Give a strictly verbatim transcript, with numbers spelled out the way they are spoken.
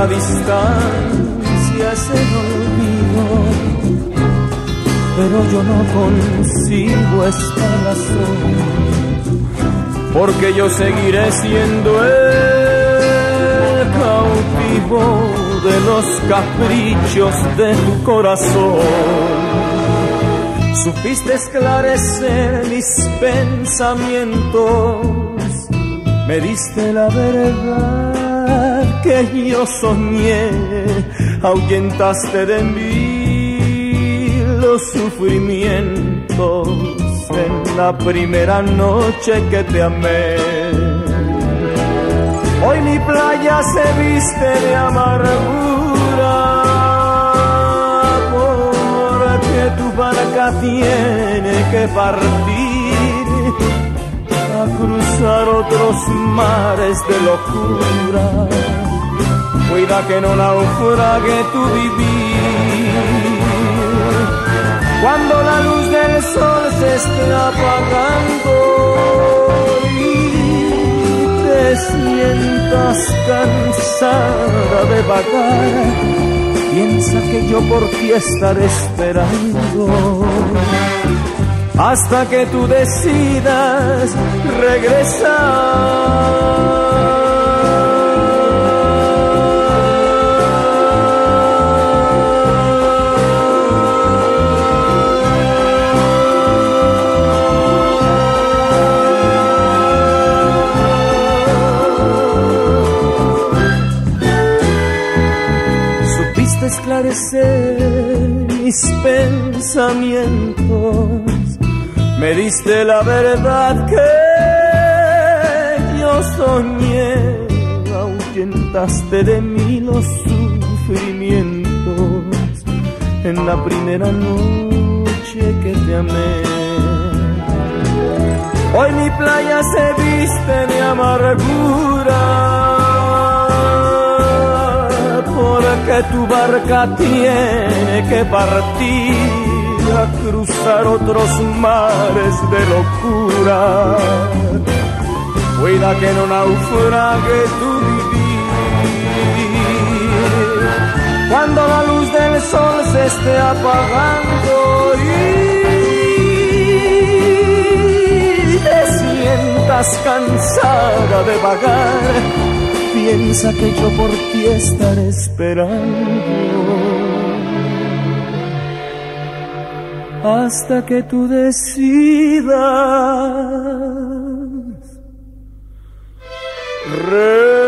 la distancia es el olvido, pero yo no consigo esta razón, porque yo seguiré siendo el cautivo de los caprichos de tu corazón. Supiste esclarecer mis pensamientos, me diste la verdad que yo soñé, ahuyentaste de mí los sufrimientos en la primera noche que te amé. Hoy mi playa se viste de amargura, porque tu barca tiene que partir a cruzar otros mares de locura. Cuida que no naufrague tu vivir, cuando la luz del sol se esté apagando y te sientas cansada de vagar, piensa que yo por ti estaré esperando hasta que tú decidas regresar. Supiste esclarecer mis pensamientos, me diste la verdad que yo soñé, ahuyentaste de mí los sufrimientos en la primera noche que te amé. Hoy mi playa se viste de amargura, porque tu barca tiene que partir a cruzar otros mares de locura. Cuida que no naufrague tu vivir, cuando la luz del sol se esté apagando y te sientas cansada de vagar, piensa que yo por ti estaré esperando hasta que tú decidas regresar.